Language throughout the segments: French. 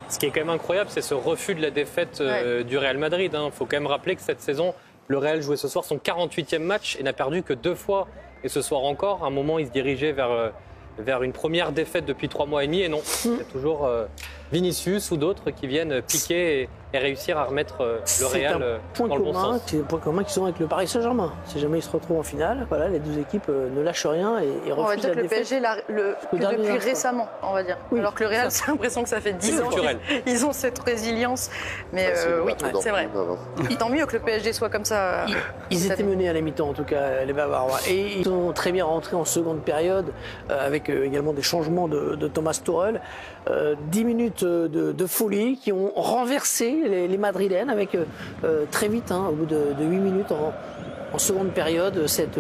Ce qui est quand même incroyable, c'est ce refus de la défaite du Real Madrid. Il faut quand même rappeler que cette saison, le Real jouait ce soir son 48e match et n'a perdu que 2 fois. Et ce soir encore, à un moment, il se dirigeait vers une première défaite depuis 3 mois et demi. Et non, c'est toujours Vinicius ou d'autres qui viennent piquer et réussir à remettre le Real dans le bon sens. C'est un point commun qu'ils ont avec le Paris Saint-Germain. Si jamais ils se retrouvent en finale, voilà, les deux équipes ne lâchent rien et refusent la défaite. On va dire que le PSG, depuis récemment, on va dire. Oui, alors que le Real, c'est l'impression que ça fait 10 ans qu'ils ont cette résilience. Mais oui, c'est vrai. Tant mieux que le PSG soit comme ça. Ils étaient menés à la mi-temps, en tout cas, les Bavarois. Et ils sont très bien rentrés en seconde période, avec également des changements de Thomas Tuchel. 10 minutes de folie qui ont renversé les Madrilènes avec très vite, au bout de 8 minutes en seconde période, cette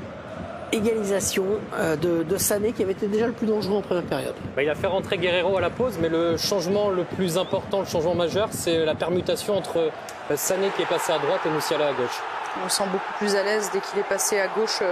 égalisation de Sané qui avait été déjà le plus dangereux en première période. Il a fait rentrer Guerreiro à la pause, mais le changement le plus important, le changement majeur, c'est la permutation entre Sané qui est passé à droite et Musiala à gauche. On le sent beaucoup plus à l'aise dès qu'il est passé à gauche.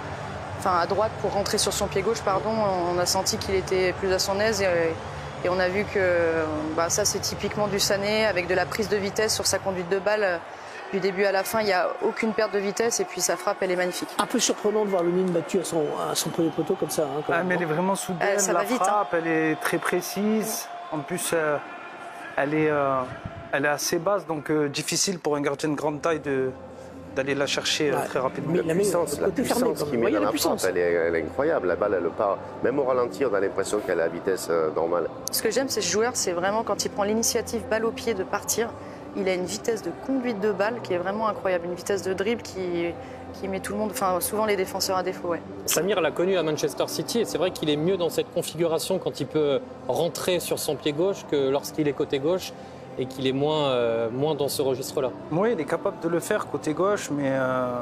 À droite pour rentrer sur son pied gauche, on a senti qu'il était plus à son aise et on a vu que ça c'est typiquement du Sané avec de la prise de vitesse sur sa conduite de balle. Du début à la fin, il n'y a aucune perte de vitesse et puis sa frappe, elle est magnifique. Un peu surprenant de voir Lunin battu à son premier poteau comme ça. Mais elle est vraiment soudaine, la frappe, elle est très précise. En plus, elle est assez basse, donc difficile pour un gardien de grande taille d'aller la chercher très rapidement. La puissance qu'il met dans la frappe, elle est incroyable. La balle, elle part. Même au ralenti, on a l'impression qu'elle est à vitesse normale. Ce que j'aime, c'est ce joueur, c'est vraiment quand il prend l'initiative balle au pied de partir. Il a une vitesse de conduite de balle qui est vraiment incroyable. Une vitesse de dribble qui met tout le monde, souvent les défenseurs à défaut. Ouais. Samir l'a connu à Manchester City et c'est vrai qu'il est mieux dans cette configuration quand il peut rentrer sur son pied gauche que lorsqu'il est côté gauche. Et qu'il est moins dans ce registre-là. Oui, il est capable de le faire côté gauche, mais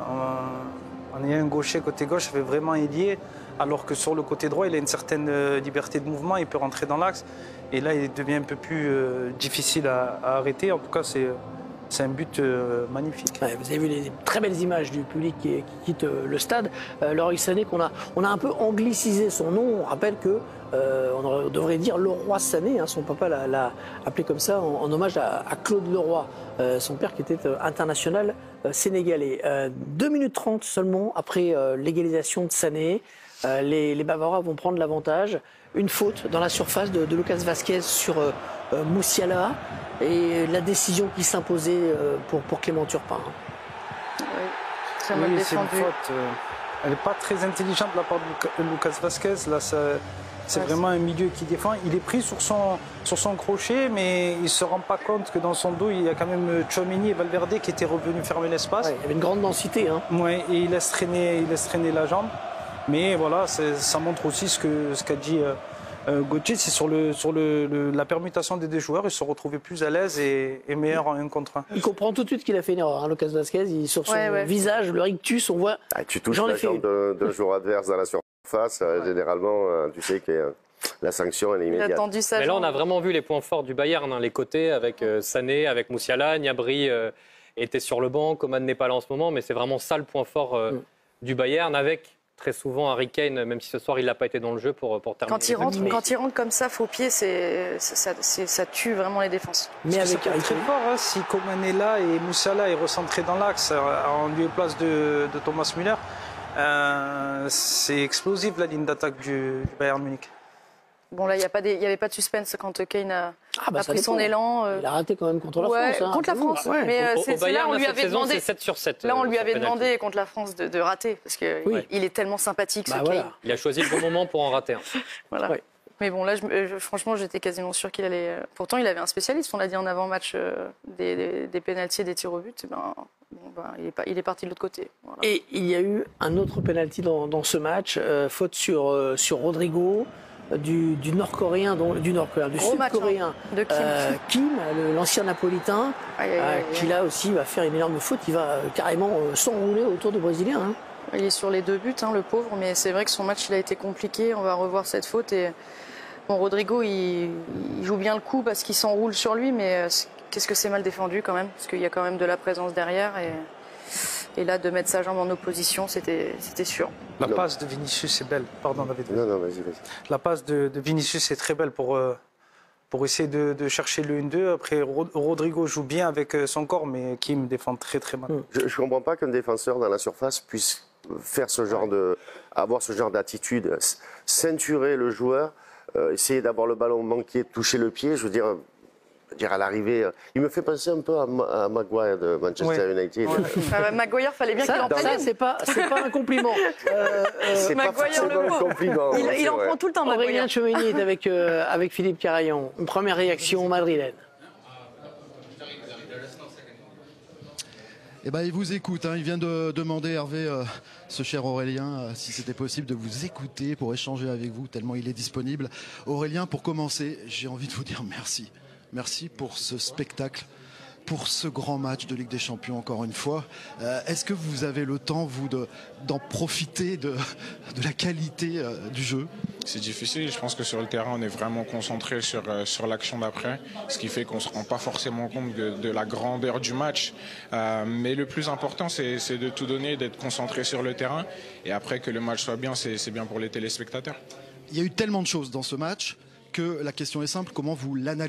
en ayant un gaucher côté gauche, ça fait vraiment ailier, alors que sur le côté droit, il a une certaine liberté de mouvement, il peut rentrer dans l'axe, et là, il devient un peu plus difficile à arrêter. En tout cas, c'est un but magnifique. Ouais, vous avez vu les très belles images du public qui quitte le stade. Loris Sané, on a un peu anglicisé son nom. On rappelle que on devrait dire Leroy Sané. Son papa l'a appelé comme ça en hommage à Claude Leroy, son père qui était international sénégalais. 2 minutes 30 seulement après l'égalisation de Sané. Les Bavarois vont prendre l'avantage. Une faute dans la surface de Lucas Vazquez sur Musiala et la décision qui s'imposait pour Clément Turpin. Oui, très mal défendu. C'est une faute. Elle n'est pas très intelligente de la part de Lucas Vazquez. Là, c'est vraiment un milieu qui défend. Il est pris sur son crochet, mais il ne se rend pas compte que dans son dos, il y a quand même Tchouaméni et Valverde qui étaient revenus fermer l'espace. Ouais, il y avait une grande densité. Ouais, et il laisse traîner la jambe. Mais voilà, ça montre aussi ce qu'a dit Gauthier, c'est sur la permutation des deux joueurs, ils se retrouvaient plus à l'aise et meilleurs en 1 contre 1. Il comprend tout de suite qu'il a fait une erreur, Lucas Vazquez. Sur son visage, le rictus, on voit... Tu touches la jambe d'un joueur adverse dans la surface, généralement, tu sais que la sanction elle est immédiate. Mais là, on a vraiment vu les points forts du Bayern, les côtés, avec Sané, avec Musiala, Gnabry était sur le banc, Coman n'est pas là en ce moment, mais c'est vraiment ça le point fort du Bayern, avec... très souvent Harry Kane, même si ce soir il n'a pas été dans le jeu pour terminer. Quand il rentre comme ça, faux pied, ça tue vraiment les défenses. Mais avec Harry très fort, si Coman est là et Musiala est recentré dans l'axe en lieu et place de Thomas Müller, c'est explosif la ligne d'attaque du Bayern Munich. Bon, là, il n'y avait pas de suspense quand Kane a pris son élan. Il a raté quand même contre la France. Contre la France. Ouais. Mais là, on lui avait demandé. 7 sur 7. Là, on lui avait demandé contre la France de rater. Parce qu'il est tellement sympathique, ce Kane. Il a choisi le bon moment pour en rater un. Voilà. Ouais. Mais bon, là, franchement, j'étais quasiment sûr qu'il allait. Pourtant, il avait un spécialiste, on l'a dit en avant-match, des pénaltys et des tirs au but. Il est parti de l'autre côté. Voilà. Et il y a eu un autre pénalty dans ce match, faute sur Rodrigo. Du Nord-Coréen, du Sud-Coréen, de Kim, l'ancien napolitain, qui là aussi va faire une énorme faute. Il va carrément s'enrouler autour du Brésilien. Il est sur les 2 buts, le pauvre, mais c'est vrai que son match il a été compliqué. On va revoir cette faute. Et bon, Rodrigo, il joue bien le coup parce qu'il s'enroule sur lui, mais qu'est-ce que c'est mal défendu quand même, parce qu'il y a quand même de la présence derrière. Et là, de mettre sa jambe en opposition, c'était sûr. La passe de Vinicius est belle. Pardon, David. Non, vas-y. La passe de Vinicius est très belle pour pour essayer de chercher le 1-2. Après, Rodrigo joue bien avec son corps, mais Kim défend très très mal. Je ne comprends pas qu'un défenseur dans la surface puisse faire avoir ce genre d'attitude, ceinturer le joueur, essayer d'avoir le ballon manqué, toucher le pied. Je veux dire à l'arrivée, il me fait penser un peu à Maguire de Manchester United. Maguire, fallait bien qu'il en prenne. C'est pas un compliment. C'est pas forcément un compliment. Il en prend tout le temps, Maguire. Aurélien Tchouameni est avec Philippe Carayon. Une première réaction madrilène. Eh ben, il vous écoute. Il vient de demander, Hervé, ce cher Aurélien, si c'était possible de vous écouter pour échanger avec vous, tellement il est disponible. Aurélien, pour commencer, j'ai envie de vous dire merci. Merci pour ce spectacle, pour ce grand match de Ligue des Champions, encore une fois. Est-ce que vous avez le temps, vous, d'en profiter de la qualité du jeu ? C'est difficile. Je pense que sur le terrain, on est vraiment concentré sur l'action d'après, ce qui fait qu'on ne se rend pas forcément compte de la grandeur du match. Mais le plus important, c'est de tout donner, d'être concentré sur le terrain. Et après, que le match soit bien, c'est bien pour les téléspectateurs. Il y a eu tellement de choses dans ce match que la question est simple, comment vous l'analysez ?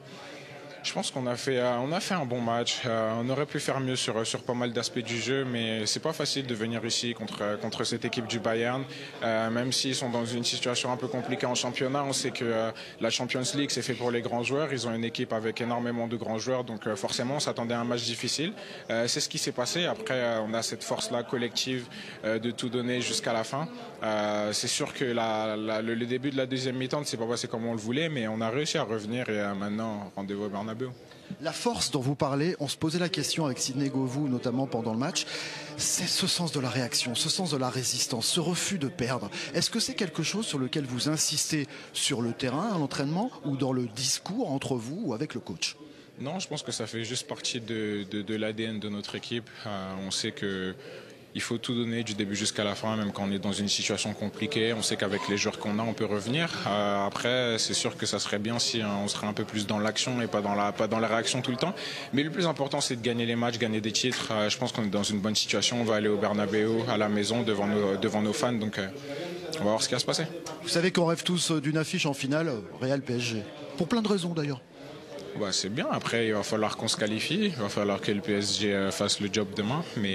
Je pense qu'on a fait un bon match. On aurait pu faire mieux sur pas mal d'aspects du jeu, mais c'est pas facile de venir ici contre cette équipe du Bayern. Même s'ils sont dans une situation un peu compliquée en championnat, on sait que la Champions League c'est fait pour les grands joueurs. Ils ont une équipe avec énormément de grands joueurs, donc forcément on s'attendait à un match difficile. C'est ce qui s'est passé. Après, on a cette force-là collective de tout donner jusqu'à la fin. C'est sûr que le début de la deuxième mi-temps ne s'est pas passé comme on le voulait, mais on a réussi à revenir et maintenant rendez-vous au Bernabéu. La force dont vous parlez, on se posait la question avec Sidney Govou, notamment pendant le match, c'est ce sens de la réaction, ce sens de la résistance, ce refus de perdre. Est-ce que c'est quelque chose sur lequel vous insistez sur le terrain, à l'entraînement, ou dans le discours entre vous ou avec le coach ? Non, je pense que ça fait juste partie de l'ADN de notre équipe. On sait que il faut tout donner du début jusqu'à la fin, même quand on est dans une situation compliquée. On sait qu'avec les joueurs qu'on a, on peut revenir. Après, c'est sûr que ça serait bien si on serait un peu plus dans l'action et pas dans la réaction tout le temps. Mais le plus important, c'est de gagner les matchs, gagner des titres. Je pense qu'on est dans une bonne situation. On va aller au Bernabéu, à la maison, devant nos fans. Donc, on va voir ce qui va se passer. Vous savez qu'on rêve tous d'une affiche en finale, Real-PSG. Pour plein de raisons, d'ailleurs. C'est bien. Après, il va falloir qu'on se qualifie. Il va falloir que le PSG fasse le job demain. Mais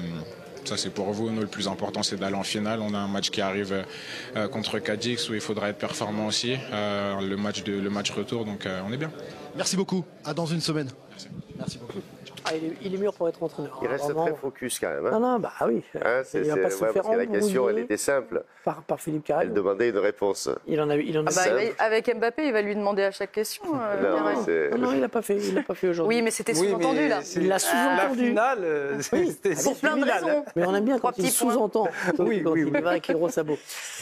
ça, c'est pour vous. Nous, le plus important, c'est d'aller en finale. On a un match qui arrive contre Cadix où il faudra être performant aussi. Le match retour, donc on est bien. Merci beaucoup. À dans une semaine. Merci beaucoup. Il est mûr pour être entraîneur. Il reste très focus quand même. Non, oui. Parce que la question, elle était simple. Par Philippe Carayon. Elle demandait une réponse. Il en a avec Mbappé, il va lui demander à chaque question. Non, il l'a pas fait aujourd'hui. Oui, mais c'était sous-entendu là. Il l'a sous-entendu. La finale, c'était pour plein de raisons. Mais on aime bien quand il sous-entend. Oui. Il va avec les gros sabots.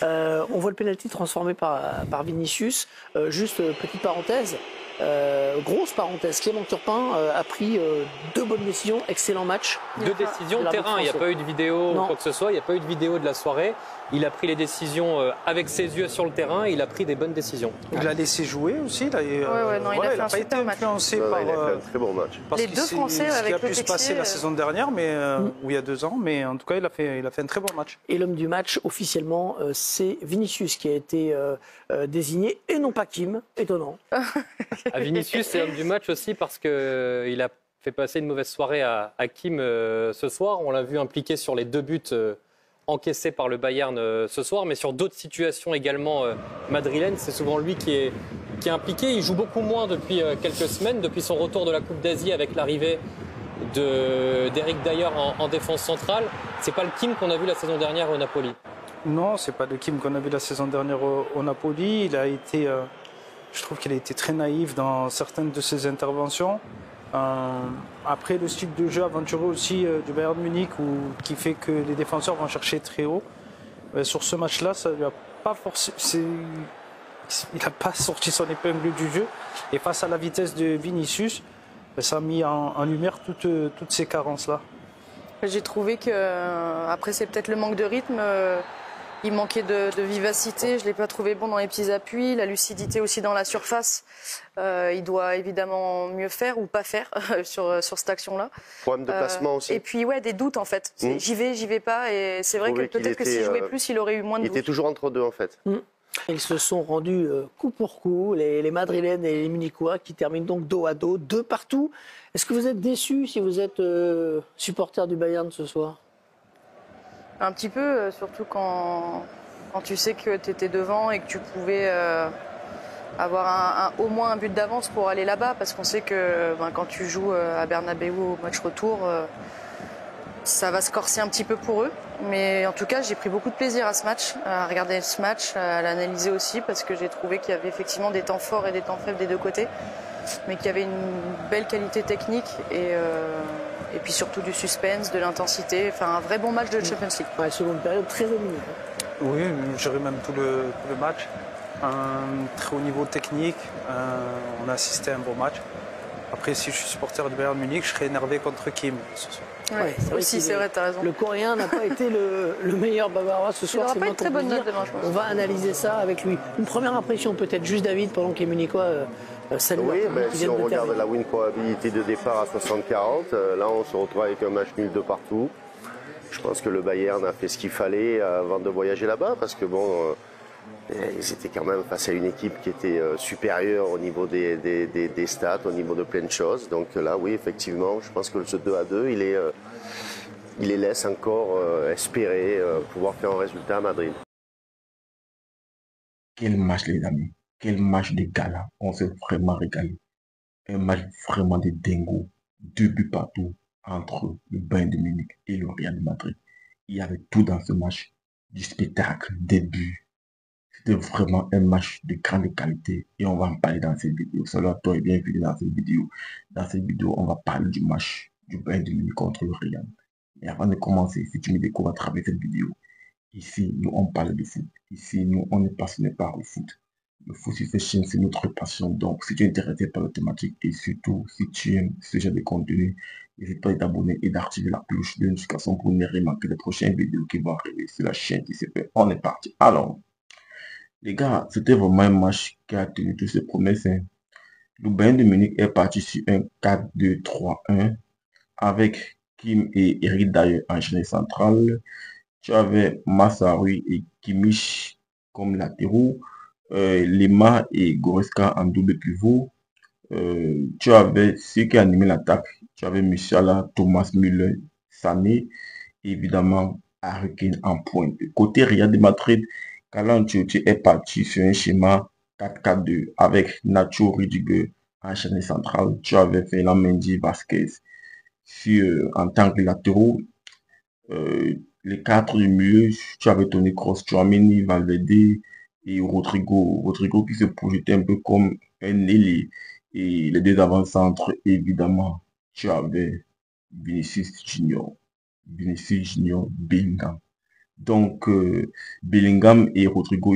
On voit le pénalty transformé par Vinicius. Juste petite parenthèse. Grosse parenthèse, Clément Turpin a pris 2 bonnes décisions, excellent match. 2 décisions de terrain, il n'y a pas eu de vidéo ou quoi que ce soit, il n'y a pas eu de vidéo de la soirée. Il a pris les décisions avec ses yeux sur le terrain, il a pris des bonnes décisions. Il l'a laissé jouer aussi. Là, il a fait un super match. Il a fait un très bon match. Les deux Français avec le ce qui a pu se passer la saison dernière, ou il y a 2 ans, mais en tout cas, il a fait un très bon match. Et l'homme du match, officiellement, c'est Vinicius qui a été désigné, et non pas Kim, étonnant. Vinicius, c'est l'homme du match aussi parce qu'il a fait passer une mauvaise soirée à Kim ce soir. On l'a vu impliqué sur les 2 buts encaissés par le Bayern ce soir, mais sur d'autres situations également madrilènes. C'est souvent lui qui est impliqué. Il joue beaucoup moins depuis quelques semaines, depuis son retour de la Coupe d'Asie avec l'arrivée d'Eric Dyer en défense centrale. C'est pas le Kim qu'on a vu la saison dernière au Napoli. Non, c'est pas le Kim qu'on a vu la saison dernière au Napoli. Je trouve qu'il a été très naïf dans certaines de ses interventions. Après, le style de jeu aventureux aussi du Bayern Munich qui fait que les défenseurs vont chercher très haut. Sur ce match-là, ça lui a pas forcé. Il n'a pas sorti son épingle du jeu. Et face à la vitesse de Vinicius, ça a mis en lumière toutes ces carences-là. J'ai trouvé que, après, c'est peut-être le manque de rythme. Il manquait de vivacité, je ne l'ai pas trouvé bon dans les petits appuis, la lucidité aussi dans la surface. Il doit évidemment mieux faire ou pas faire sur cette action-là. Problème de placement aussi. Et puis des doutes en fait. J'y vais pas. Et c'est vrai que peut-être que s'il jouait plus, il aurait eu moins de doutes. Il était toujours entre deux en fait. Ils se sont rendus coup pour coup, les Madrilènes et les Munichois, qui terminent donc dos à dos, 2 partout. Est-ce que vous êtes déçus si vous êtes supporter du Bayern ce soir? Un petit peu, surtout quand tu sais que tu étais devant et que tu pouvais avoir au moins un but d'avance pour aller là-bas, parce qu'on sait que quand tu joues à Bernabéu au match retour, ça va se corser un petit peu pour eux. Mais en tout cas, j'ai pris beaucoup de plaisir à ce match, à regarder ce match, à l'analyser aussi, parce que j'ai trouvé qu'il y avait effectivement des temps forts et des temps faibles des deux côtés, mais qu'il y avait une belle qualité technique et puis surtout du suspense, de l'intensité, enfin un vrai bon match de Champions League. Ouais, seconde période très animée. Oui, j'aurais même tout le match. Un très haut niveau technique, on a assisté à un bon match. Après, si je suis supporter du Bayern Munich, je serais énervé contre Kim ce soir. Ouais, aussi, c'est vrai, t'as raison. Le Coréen n'a pas été le meilleur Bavarois ce soir. Il n'aura pas une très bonne note demain, je pense. On va analyser ça avec lui. Une première impression peut-être, juste David, pendant que les Munichois saluent. Oui, si on regarde la win probability de départ à 60-40, là on se retrouve avec un match nul de partout. Je pense que le Bayern a fait ce qu'il fallait avant de voyager là-bas, parce que bon, ils étaient quand même face à une équipe qui était supérieure au niveau des stats, au niveau de plein de choses. Donc là, oui, effectivement, je pense que ce 2-2, il les laisse encore espérer pouvoir faire un résultat à Madrid. Quel match, les amis. Quel match de gala. On s'est vraiment régalé. Un match vraiment de dingo. 2 buts partout entre le Bayern de Munich et le Real de Madrid. Il y avait tout dans ce match. Du spectacle, des buts. C'était vraiment un match de grande qualité et on va en parler dans cette vidéo. Salut à toi et bienvenue dans cette vidéo. Dans cette vidéo, on va parler du match du Bayern de Munich contre le Real. Mais avant de commencer, si tu me découvres à travers cette vidéo, ici, nous, on parle de foot. Ici, nous, on est passionné par le foot. Le foot sur cette chaîne, c'est notre passion. Donc, si tu es intéressé par la thématique et surtout, si tu aimes ce genre de contenu, n'hésite pas à t'abonner et d'activer la cloche de notification pour ne rien manquer les prochaines vidéos qui vont arriver sur la chaîne qui s'appelle On est parti. Alors, les gars, c'était vraiment un match qui a tenu toutes ses promesses. Le Bayern de Munich est parti sur un 4-2-3-1 avec Kim et Eric Dyer en chaîne centrale. Tu avais Massarui et Kimmich comme latéraux, Lema et Goretzka en double pivot. Tu avais ceux qui animaient l'attaque. Tu avais Musiala, Thomas Müller, Sané, et évidemment Harry Kane en pointe. Côté Real de Madrid, Carlo Ancelotti est parti sur un schéma 4-4-2 avec Nacho, Rudiger en chaîne centrale. Tu avais Ferland Mendy, Vasquez en tant que latéraux. Les 4 du milieu, tu avais Toni Kroos, Tchouaméni, Valverde et Rodrigo. Rodrigo qui se projetait un peu comme un ailier. Et les 2 avant-centres, évidemment, tu avais Vinicius Junior, Bellingham. Donc, Bellingham et Rodrigo,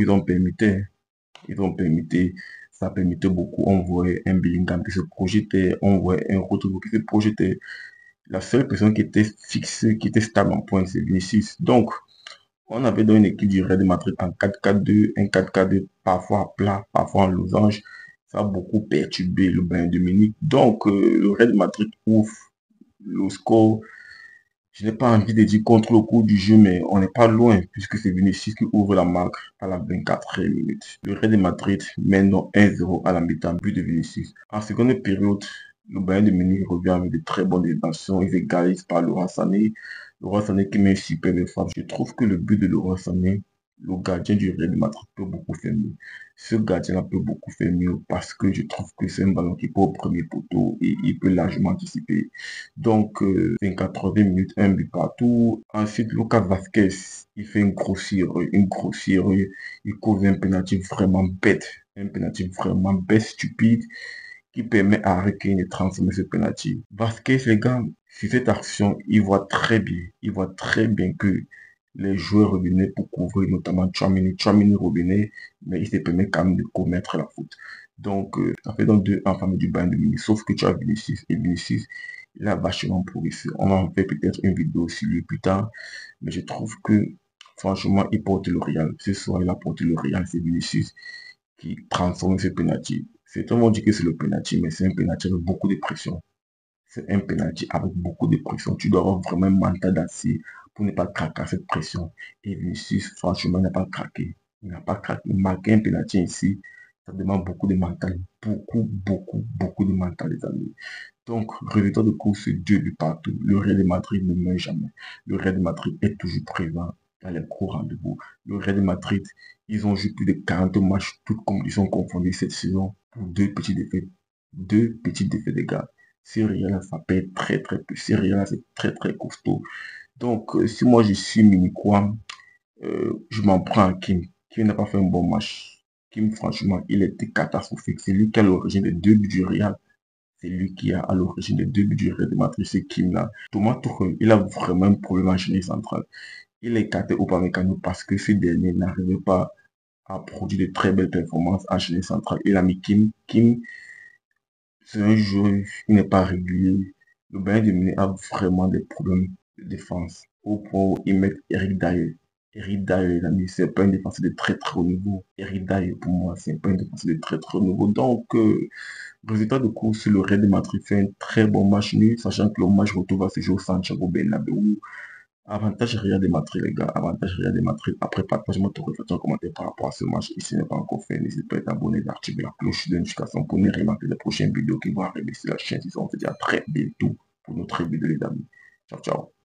ça permettait beaucoup. On voyait un Bellingham qui se projetait, on voyait un Rodrigo qui se projetait. La seule personne qui était fixée, qui était stable en point, c'est Vinicius. Donc, on avait dans une équipe du Real de Madrid en 4-4-2, un 4-4-2, parfois à plat, parfois en losange. Ça a beaucoup perturbé le Bayern de Munich. Donc, le Real de Madrid ouvre le score. Je n'ai pas envie de dire contre le cours du jeu, mais on n'est pas loin, puisque c'est Vinicius qui ouvre la marque à la 24e minute. Le Real de Madrid mène donc 1-0 à la mi-temps, but de Vinicius. En seconde période, le Bayern de Munich revient avec de très bonnes intentions. Ils égalisent par Leroy Sané. Leroy Sané qui met une superbe frappe. Je trouve que le but de Leroy Sané, le gardien du Real de Madrid, peut beaucoup faire mieux. Ce gardien-là peut beaucoup faire mieux parce que je trouve que c'est un ballon qui peut au premier poteau et il peut largement anticiper. Donc, 80 minutes, un but partout. Ensuite, Lucas Vasquez, il fait une grossière, il cause un penalty vraiment bête. Un penalty vraiment bête, stupide, qui permet à Harry Kane de transformer ce penalty. Vasquez, les gars, sur cette action, il voit très bien que les joueurs revenaient pour couvrir notamment Tchouaméni revenait, mais il se permet quand même de commettre la faute. Donc, ça fait donc 2 enfants du Bayern de Munich, sauf que tu as Vinicius, et Vinicius, il a vachement progressé. On en fait peut-être une vidéo sur lui plus tard, mais je trouve que, franchement, il porte le Real. Ce soir, il a porté le Real, c'est Vinicius qui transforme ce penalty. Certains vont dire que c'est le penalty, mais c'est un penalty avec beaucoup de pression. C'est un penalty avec beaucoup de pression. Tu dois avoir vraiment un mental d'acier pour ne pas craquer cette pression. Et Vinicius, franchement, il n'a pas craqué. Il n'a pas craqué. Marquer un penalty ici, ça demande beaucoup de mental. Beaucoup de mental, les amis. Donc, résultat de course, 2 buts partout. Le Real de Madrid ne meurt jamais. Le Real de Madrid est toujours présent dans les gros rendez-vous. Le Real de Madrid, ils ont joué plus de 40 matchs, toutes conditions confondues cette saison, pour 2 petites défaites. 2 petites défaites, les gars. C'est Real, ça paye très peu. C'est Real, c'est très costaud. Donc, si moi je suis Munichois, je m'en prends à Kim. Kim n'a pas fait un bon match. Kim, franchement, il était catastrophique. C'est lui qui a l'origine des 2 buts du Real. C'est lui qui a à l'origine des 2 buts du Real de Madrid, c'est Kim là. Thomas Tuchel, il a vraiment un problème en chaîne centrale. Il a écarté Upamecano parce que ce dernier n'arrivait pas à produire de très belles performances en chaîne centrale. Il a mis Kim. Kim, c'est un joueur qui n'est pas régulier. Le Bayern de Munich a vraiment des problèmes de défense. Au point où ils mettent Eric Dyer. Eric Dyer, les amis, c'est pas un défenseur de très haut niveau. Eric Dyer, pour moi, c'est pas un défenseur de très haut niveau. Donc, résultat de course, le Real de Madrid fait un très bon match nul, sachant que le match retour va se jouer au Santiago Bernabéu. Avantage Real de Madrid, les gars. Avantage Real de Madrid. Après, partage-moi ton réflexion, commentaire par rapport à ce match. Et si ce n'est pas encore fait, n'hésite pas à t'abonner, d'activer la cloche de notification pour ne rien manquer les prochaines vidéos qui vont arriver sur la chaîne. On se dit à très bientôt pour notre vidéo, les amis. Ciao, ciao.